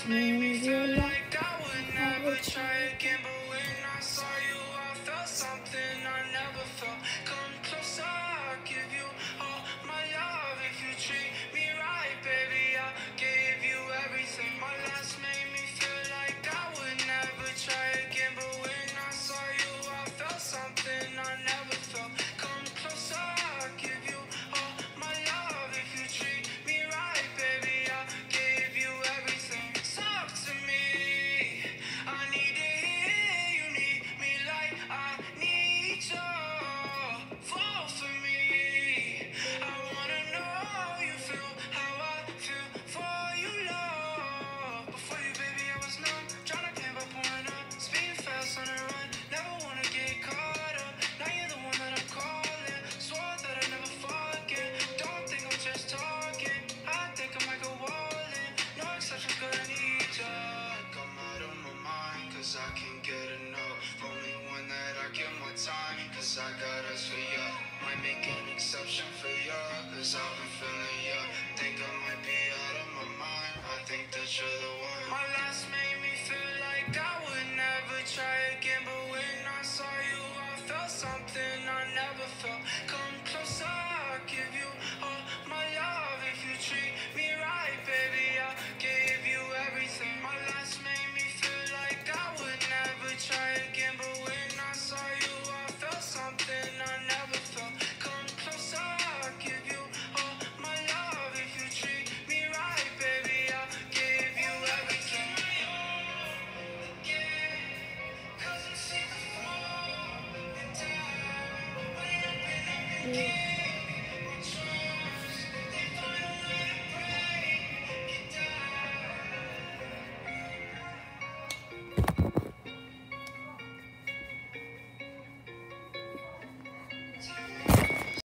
made me feel like I would never try again. But when I saw you, I felt something I never felt. Come closer, I'll give you all my love. If you treat me right, baby, I'll give you everything. My last made me feel like I would never try again. But when I saw you, I felt something I never felt. Come closer, I'll give you all my love. If you treat me right, baby, I'll give you everything. Talk to me, I need to hear you need me like I need you. Fall for me, I wanna know how you feel, how I feel for you, love. Before you, baby, I was numb, tryna camp up, pouring up, speeding fast on the run, never wanna get caught up. Now you're the one that I'm calling, swore that I'd never fall again. Don't think I'm just talking, I think I might go all in. No exceptions, girl, I need ya. Come out of my mind, cause I can't get enough. Only one that I give my time, cause I got us for ya. Might make an exception for ya, cause I've been feeling ya. Think I might be out of my mind, I think that you're the